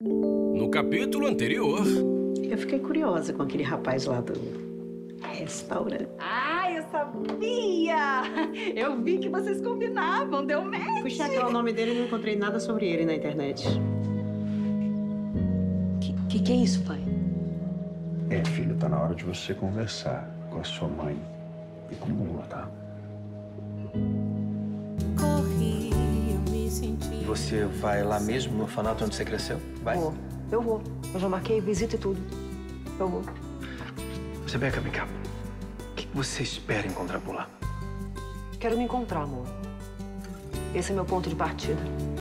No capítulo anterior... Eu fiquei curiosa com aquele rapaz lá do restaurante. Ah, eu sabia! Eu vi que vocês combinavam, deu match. Fui checar o nome dele e não encontrei nada sobre ele na internet. Que é isso, pai? Filho, tá na hora de você conversar com a sua mãe e com o Lula, tá? Você vai lá mesmo, no orfanato onde você cresceu? Vai? Eu vou. Eu já marquei visita e tudo. Eu vou. Rebeca, vem cá. O que você espera encontrar por lá? Quero me encontrar, amor. Esse é meu ponto de partida.